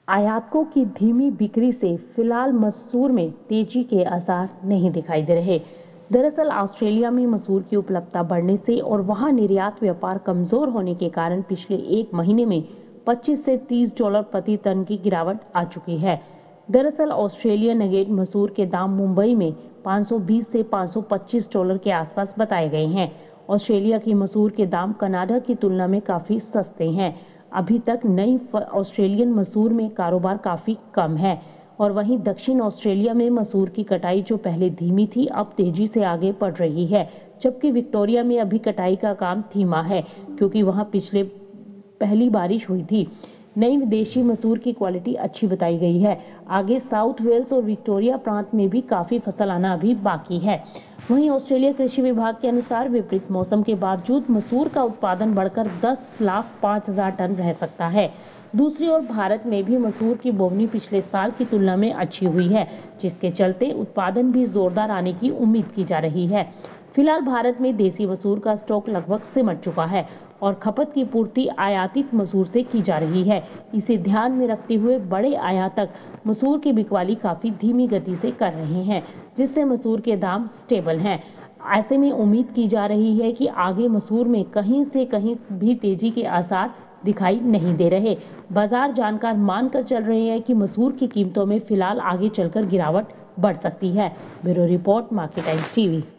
आयातकों की धीमी बिक्री से फिलहाल मसूर में तेजी के आसार नहीं दिखाई दे रहे। दरअसल ऑस्ट्रेलिया में मसूर की उपलब्धता बढ़ने से और वहां निर्यात व्यापार कमजोर होने के कारण पिछले एक महीने में 25 से 30 डॉलर प्रति टन की गिरावट आ चुकी है। दरअसल ऑस्ट्रेलियन नगेट मसूर के दाम मुंबई में 520 से 525 डॉलर के आसपास बताए गए हैं। ऑस्ट्रेलिया की मसूर के दाम कनाडा की तुलना में काफी सस्ते हैं। अभी तक नई ऑस्ट्रेलियन मसूर में कारोबार काफी कम है और वहीं दक्षिण ऑस्ट्रेलिया में मसूर की कटाई जो पहले धीमी थी अब तेजी से आगे बढ़ रही है, जबकि विक्टोरिया में अभी कटाई का काम धीमा है क्योंकि वहां पिछले पहली बारिश हुई थी। नई विदेशी मसूर की क्वालिटी अच्छी बताई गई है। आगे साउथ वेल्स और विक्टोरिया प्रांत में भी काफी फसल आना अभी बाकी है। वहीं ऑस्ट्रेलिया कृषि विभाग के अनुसार विपरीत मौसम के बावजूद मसूर का उत्पादन बढ़कर 10,05,000 टन रह सकता है। दूसरी ओर भारत में भी मसूर की बोवनी पिछले साल की तुलना में अच्छी हुई है, जिसके चलते उत्पादन भी जोरदार आने की उम्मीद की जा रही है। फिलहाल भारत में देसी मसूर का स्टॉक लगभग सिमट चुका है और खपत की पूर्ति आयातित मसूर से की जा रही है। इसे ध्यान में रखते हुए बड़े आयातक मसूर की बिकवाली काफी धीमी गति से कर रहे हैं, जिससे मसूर के दाम स्टेबल हैं। ऐसे में उम्मीद की जा रही है कि आगे मसूर में कहीं से कहीं भी तेजी के आसार दिखाई नहीं दे रहे। बाजार जानकार मानकर चल रहे हैं कि मसूर की कीमतों में फिलहाल आगे चलकर गिरावट बढ़ सकती है। Bureau report, market times TV.